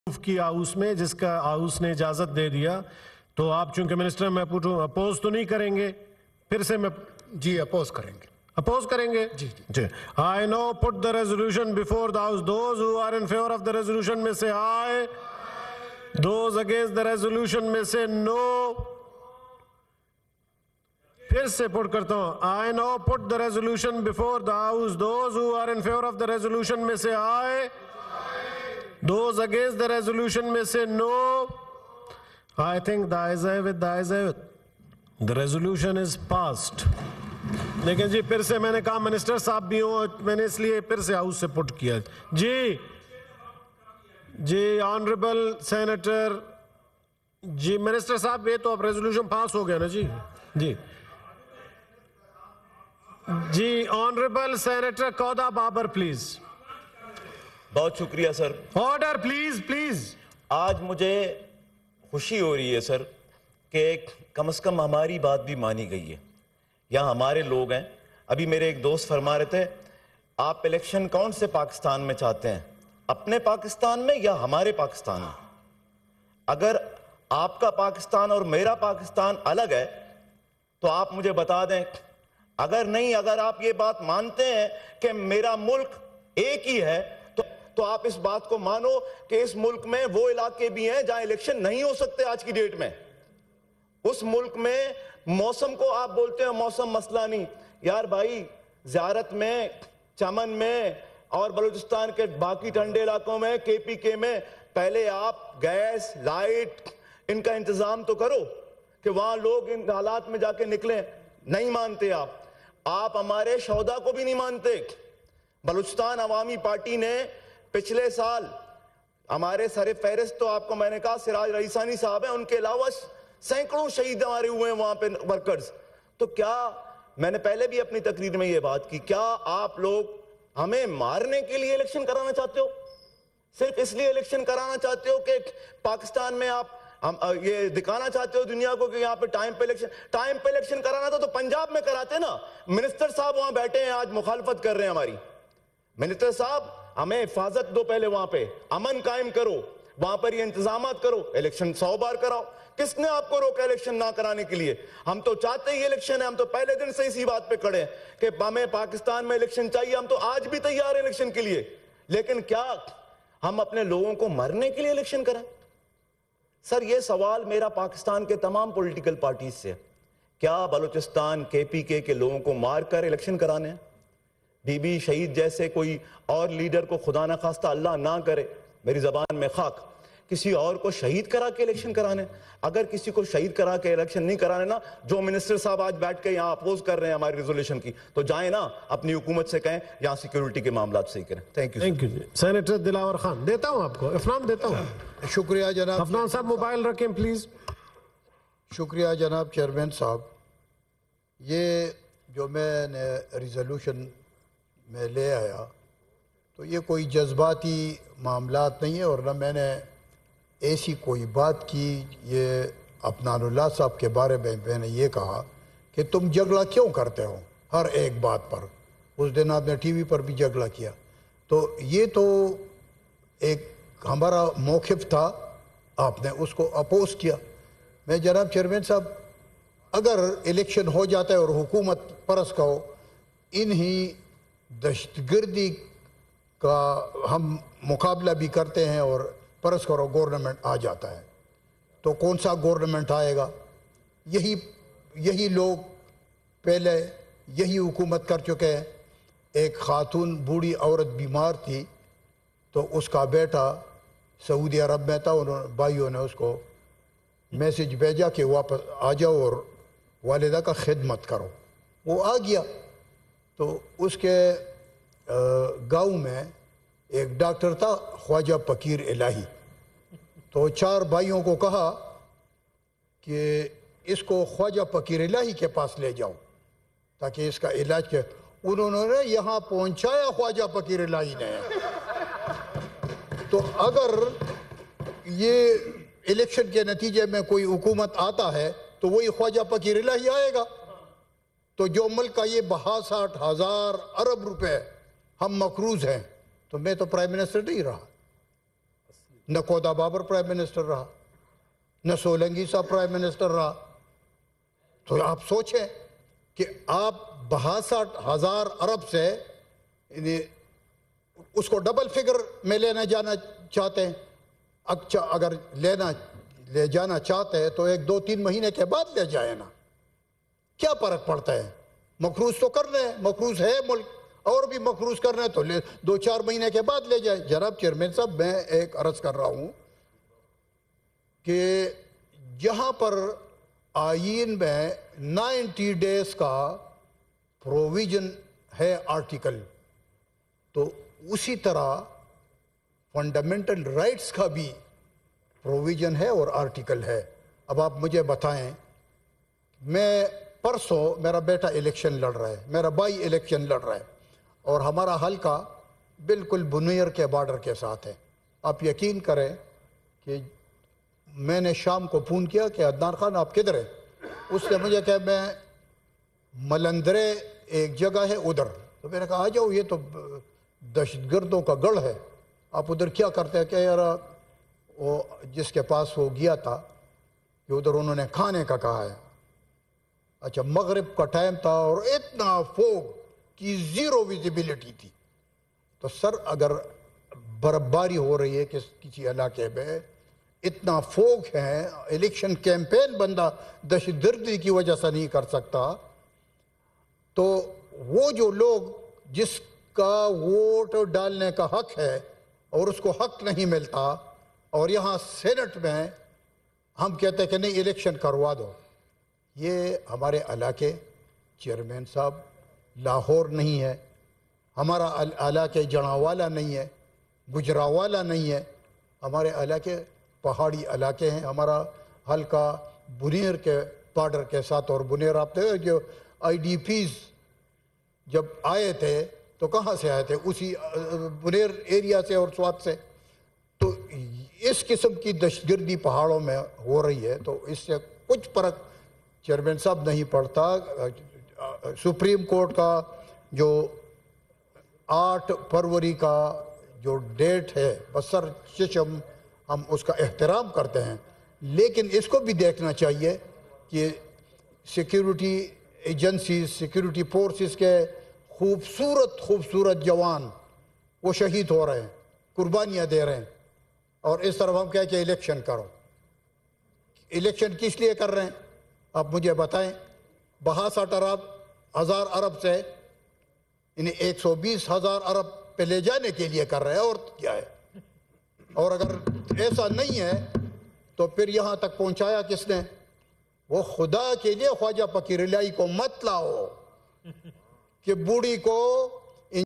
کی ہاؤس میں جس کا ہاؤس نے اجازت دے دیا تو آپ چونکہ منسٹر میں پوچھوں اپوز تو نہیں کریں گے پھر سے میں جی اپوز کریں گے اپوز کریں گے جی I now put the resolution before the house. Those who are in favor of the resolution may say aye. Those against the resolution may say no. پھر سے پٹ کرتا ہوں I now put the resolution before the house. Those who are in favor of the resolution may say aye. Those against the resolution may say no. I think the ayes have it, the ayes have it. The resolution is passed. لیکن جی پھر سے میں نے کہا minister صاحب بھی ہوں میں نے اس لیے پھر سے ہاؤس سے پٹ کیا جی آنریبل سینیٹر جی منسٹر صاحب یہ تو اب ریزولوشن پاس ہو گیا نا جی honourable senator Kauda Babar please. بہت شکریہ سر. Order please. آج مجھے خوشی ہو رہی ہے سر کہ کم از کم ہماری بات بھی مانی گئی ہے. یہاں ہمارے لوگ ہیں. ابھی میرے ایک دوست فرما رہے تھے آپ الیکشن کون سے پاکستان میں چاہتے ہیں, اپنے پاکستان میں یا ہمارے پاکستان میں؟ اگر آپ کا پاکستان اور میرا پاکستان الگ ہے تو آپ مجھے بتا دیں. اگر نہیں, اگر آپ یہ بات مانتے ہیں کہ میرا ملک ایک ہی ہے تو آپ اس بات کو مانو کہ اس ملک میں وہ علاقے بھی ہیں جہاں الیکشن نہیں ہو سکتے آج کی ڈیٹ میں. اس ملک میں موسم کو آپ بولتے ہیں موسم مسئلہ نہیں. یار بھائی زیارت میں, چمن میں اور بلوچستان کے باقی ٹھنڈے علاقوں میں کے پی کے میں پہلے آپ گیس لائٹ ان کا انتظام تو کرو کہ وہاں لوگ ان حالات میں جا کے نکلیں. نہیں مانتے آپ ہمارے شہداء کو بھی نہیں مانتے. بلوچستان عوامی پارٹی نے پچھلے سال ہمارے سر فہرست تو آپ کو میں نے کہا سراج رئیسانی صاحب ہیں, ان کے علاوہ سینکڑوں شہید ہمارے ہوئے ہیں وہاں پہ ورکرز. تو کیا میں نے پہلے بھی اپنی تقریر میں یہ بات کی, کیا آپ لوگ ہمیں مارنے کے لیے الیکشن کرانا چاہتے ہو؟ صرف اس لیے الیکشن کرانا چاہتے ہو کہ پاکستان میں آپ یہ دکھانا چاہتے ہو دنیا کو کہ یہاں پہ ٹائم پہ الیکشن کرانا تھا تو پنجاب میں کراتے نا. منسٹر صاحب وہاں بیٹھے ہیں آج مخالفت کر رہے ہیں ہماری. منسٹر صاحب ہمیں حفاظت دو, پہلے وہاں پہ امن قائم کرو, وہاں پر یہ انتظامات کرو, الیکشن 100 بار کراؤ. کس نے آپ کو روکا الیکشن نہ کرانے کے لیے؟ ہم تو چاہتے ہی الیکشن ہے, ہم تو پہلے دن سے اسی بات پہ کھڑے ہیں کہ ہمیں پاکستان میں الیکشن چاہیے. ہم تو آج بھی تیار ہیں الیکشن کے لیے, لیکن کیا ہم اپنے لوگوں کو مرنے کے لیے الیکشن کریں؟ سر یہ سوال میرا پاکستان کے تمام پولیٹیکل پارٹیز سے ہے. کیا بلوچستان کے پی کے لوگوں کو مار کر الیکشن کرانے ہیں؟ بی بی شہید جیسے کوئی اور لیڈر کو خدا نہ خواستہ اللہ نہ کرے, میری زبان میں خاک, کسی اور کو شہید کرا کے الیکشن کرانے؟ اگر کسی کو شہید کرا کے الیکشن نہیں کرانے نا, جو منسٹر صاحب آج بیٹھ کے یہاں اپوز کر رہے ہیں ہماری ریزولوشن کی, تو جائیں نا اپنی حکومت سے کہیں یہاں سیکیورٹی کے معاملات صحیح کریں. Thank you. Senator Dilawar Khan دیتا ہوں آپ کو, افنان دیتا ہوں. شکریہ جناب. افنان صاحب موبائل رکھیں پلیز. شکریہ جناب چیئرمین صاحب. یہ جو میں نے ریزولوشن میں لے آیا تو یہ کوئی جذباتی معاملات نہیں ہے, اور نہ میں نے ایسی کوئی بات کی. یہ عدنان اللہ صاحب کے بارے میں نے یہ کہا کہ تم جھگڑا کیوں کرتے ہو ہر ایک بات پر. اس دن آپ نے ٹی وی پر بھی جھگڑا کیا, تو یہ تو ایک ہمارا موقف تھا, آپ نے اس کو اپوز کیا. میں جناب چیئرمین صاحب اگر الیکشن ہو جاتا ہے اور حکومت پرس کا ہو, انہی دہشت گردی کا ہم مقابلہ بھی کرتے ہیں اور پرس کرو گورنمنٹ آ جاتا ہے, تو کون سا گورنمنٹ آئے گا؟ یہی لوگ پہلے یہی حکومت کر چکے ہیں. ایک خاتون بوڑھی عورت بیمار تھی تو اس کا بیٹا سعودی عرب میں تھا, بھائیوں نے اس کو میسج بھیجا کہ واپس آ جاؤ اور والدہ کا خدمت کرو. وہ آ گیا تو اس کے گاؤں میں ایک ڈاکٹر تھا خواجہ فقیر الہی, تو 4 بھائیوں کو کہا کہ اس کو خواجہ فقیر الہی کے پاس لے جاؤ تاکہ اس کا علاج کیا. انہوں نے یہاں پہنچایا خواجہ فقیر الہی نے. تو اگر یہ الیکشن کے نتیجے میں کوئی حکومت آتا ہے تو وہی خواجہ فقیر الہی آئے گا. تو جو ملک کا یہ 62,000 ارب روپے ہم مقروض ہیں, تو میں تو پرائم منسٹر نہیں رہا, نہ کودا بابر پرائم منسٹر رہا، نہ سولنگی صاحب پرائم منسٹر رہا. تو آپ سوچیں کہ آپ 62,000 ارب سے اس کو ڈبل فگر میں لینا جانا چاہتے ہیں. اگر لے جانا چاہتے ہیں تو 1-2-3 مہینے کے بعد لے جائیں نا، کیا فرق پڑتا ہے؟ مقروض تو کر رہے ہیں، مقروض ہے ملک، اور بھی مقروض کر رہے ہیں تو 2-4 مہینے کے بعد لے جائیں. جناب چیئرمین صاحب، میں ایک عرض کر رہا ہوں کہ جہاں پر آئین میں 90 ڈیز کا پروویژن ہے آرٹیکل، تو اسی طرح فنڈامنٹل رائٹس کا بھی پروویژن ہے اور آرٹیکل ہے. اب آپ مجھے بتائیں، میں پرسوں میرا بیٹا الیکشن لڑ رہا ہے، میرا بھائی الیکشن لڑ رہا ہے، اور ہمارا حلقہ بالکل بنیر کے بارڈر کے ساتھ ہے. آپ یقین کریں کہ میں نے شام کو فون کیا کہ عدنان خان آپ کدھر ہیں؟ اس نے مجھے کہا میں ملندرے ایک جگہ ہے ادھر. تو میں نے کہا آ جاؤ، یہ تو دہشت گردوں کا گڑھ ہے، آپ ادھر کیا کرتے ہیں؟ کہ یار وہ جس کے پاس وہ گیا تھا کہ ادھر انہوں نے کھانے کا کہا ہے. اچھا، مغرب کا ٹائم تھا اور اتنا فوگ کی 0 ویزیبلٹی تھی. تو سر، اگر برفباری ہو رہی ہے کسی علاقے میں، اتنا فوگ ہے، الیکشن کیمپین بندہ دہشت گردی کی وجہ سے نہیں کر سکتا، تو وہ جو لوگ جس کا ووٹ ڈالنے کا حق ہے اور اس کو حق نہیں ملتا، اور یہاں سینٹ میں ہم کہتے ہیں کہ نہیں الیکشن کروا دو. یہ ہمارے علاقے چیئرمین صاحب لاہور نہیں ہے، ہمارا علاقے جڑاوالا نہیں ہے، گجراوالا نہیں ہے، ہمارے علاقے پہاڑی علاقے ہیں. ہمارا حلقہ بنیر کے بارڈر کے ساتھ، اور بنیر آپ دیکھیں جو IDPs جب آئے تھے تو کہاں سے آئے تھے؟ اسی بنیر ایریا سے اور سوات سے. تو اس قسم کی دہشت گردی پہاڑوں میں ہو رہی ہے، تو اس سے کچھ فرق چیئرمین صاحب نہیں پڑتا. سپریم کورٹ کا جو 8 فروری کا جو ڈیٹ ہے، بسر چشم ہم اس کا احترام کرتے ہیں، لیکن اس کو بھی دیکھنا چاہیے کہ سیکیورٹی ایجنسیز، سیکیورٹی فورسز کے خوبصورت جوان وہ شہید ہو رہے ہیں، قربانیاں دے رہے ہیں، اور اس طرف ہم کہہ کہ الیکشن کرو. الیکشن کس لیے کر رہے ہیں آپ مجھے بتائیں؟ 62,000 ارب سے انہیں 120,000 ارب پہ لے جانے کے لیے کر رہے ہیں، اور کیا ہے؟ اور اگر ایسا نہیں ہے تو پھر یہاں تک پہنچایا کس نے؟ وہ خدا کے لیے خواجہ فقیر الہی کو مت لاؤ کہ بوڑھی کو